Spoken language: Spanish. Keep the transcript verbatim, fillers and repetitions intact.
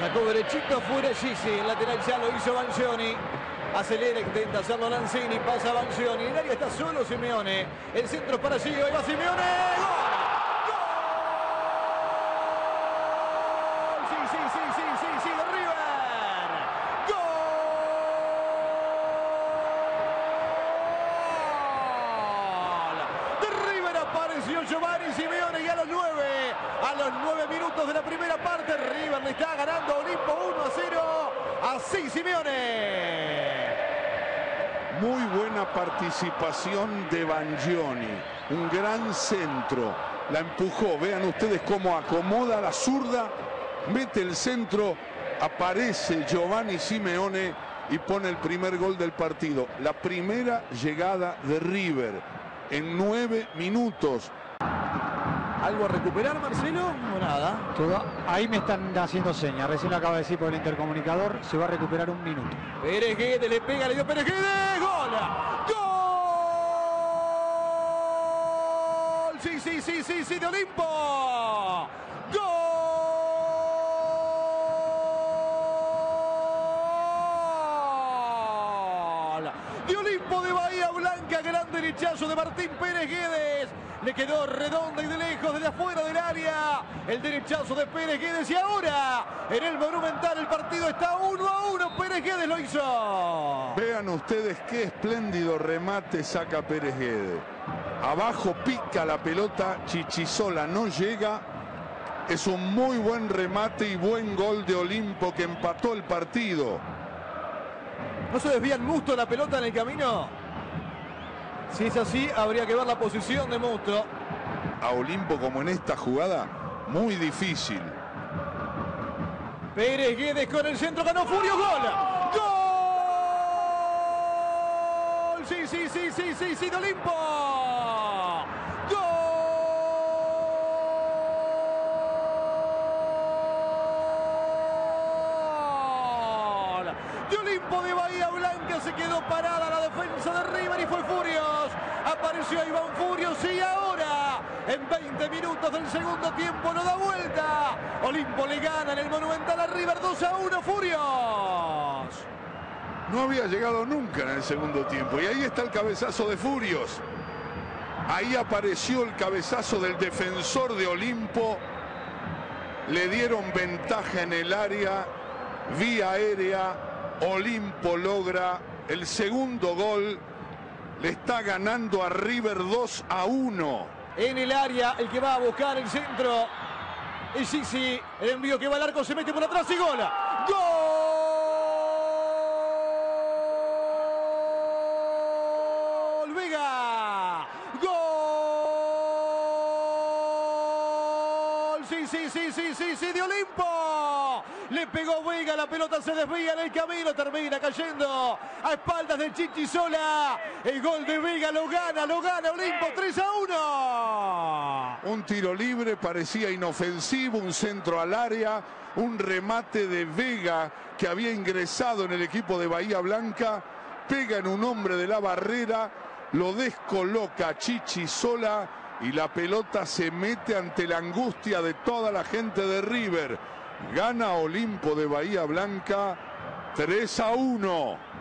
Sacó derechito fuera Gisi. El lateral ya lo hizo Banchioni. Acelera, intenta hacerlo Lanzini. Pasa Banchioni. El área está solo Simeone. El centro es para Gio. Ahí va Simeone. ¡Gol! Sí, sí, sí, sí, sí, sí, de River. ¡Gol! De River apareció Giovanni Simeone y a los nueve, a los nueve minutos de la primera parte, River le está ganando a Olimpo uno a cero. Así Simeone. Muy buena participación de Banchioni. Un gran centro. La empujó. Vean ustedes cómo acomoda la zurda. Mete el centro. Aparece Giovanni Simeone y pone el primer gol del partido. La primera llegada de River en nueve minutos. ¿Algo a recuperar, Marcelo? O nada. Todo, ahí me están haciendo señas. Recién lo acaba de decir por el intercomunicador. Se va a recuperar un minuto. Pérez Guedes le pega, le dio Pérez Guedes. ¡Gol! ¡Gol! Sí, sí, sí, sí, sí, de Olimpo. ¡Gol! De Olimpo de Bahía Blanca. Gran derechazo de Martín Pérez Guedes. Le quedó redonda y de lejos, desde afuera del área. El derechazo de Pérez Guedes. Y ahora, en el Monumental, el partido está uno a uno. Pérez Guedes lo hizo. Vean ustedes qué espléndido remate saca Pérez Guedes. Abajo pica la pelota. Chichisola no llega. Es un muy buen remate y buen gol de Olimpo que empató el partido. ¿No se desvía Musto la pelota en el camino? Si es así, habría que ver la posición de Musto. A Olimpo, como en esta jugada, muy difícil. Pérez Guedes con el centro, ganó Furio, gol. ¡Gol! Sí, sí, sí, sí, sí, sí, de Olimpo. ¡Gol! De Olimpo de Bahía Blanca, se quedó parada la defensa de River y fue Furios. Apareció Iván Furios y ahora, en veinte minutos del segundo tiempo, no da vuelta. Olimpo le gana en el Monumental a River dos a uno, Furios. No había llegado nunca en el segundo tiempo. Y ahí está el cabezazo de Furios. Ahí apareció el cabezazo del defensor de Olimpo. Le dieron ventaja en el área. Vía aérea. Olimpo logra el segundo gol. Le está ganando a River dos a uno. En el área, el que va a buscar el centro. Y sí, sí, el envío que va al arco, se mete por atrás y gol. ¡Gol! Vega. ¡Gol! Sí, sí, sí, sí, sí, sí, de Olimpo. Le pegó Vega, la pelota se desvía en el camino, termina cayendo a espaldas de Chichisola. El gol de Vega lo gana, lo gana Olimpo tres a uno. Un tiro libre, parecía inofensivo, un centro al área, un remate de Vega que había ingresado en el equipo de Bahía Blanca, pega en un hombre de la barrera, lo descoloca Chichisola y la pelota se mete ante la angustia de toda la gente de River. Gana Olimpo de Bahía Blanca tres a uno.